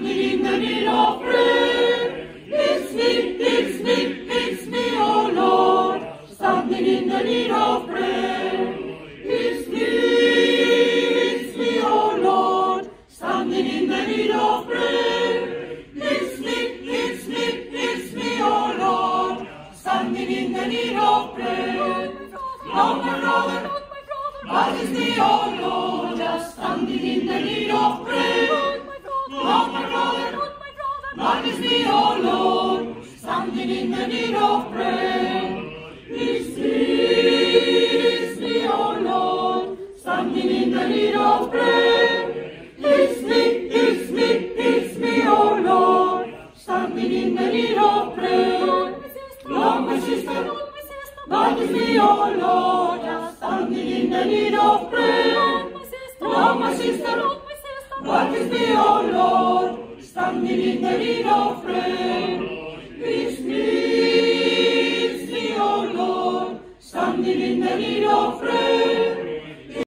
standing in the need of prayer. It's me, oh Lord, standing in the need of prayer. It's me, oh Lord, standing in the need of prayer. It's me, oh Lord, standing in the need of prayer. Lord, my brother, that is me, oh Lord, just standing in the need of prayer. Lord, my brother, that is me, oh Lord, standing in the need of prayer. It's me, oh Lord, standing in the need of prayer. It's me, oh Lord, standing in the need of prayer. Lord, my sister, that is me, oh Lord, just standing in the need of prayer. Lord, my sister, that is me, oh Lord, standing in the need of prayer. It's me, oh Lord, standing in the need of prayer.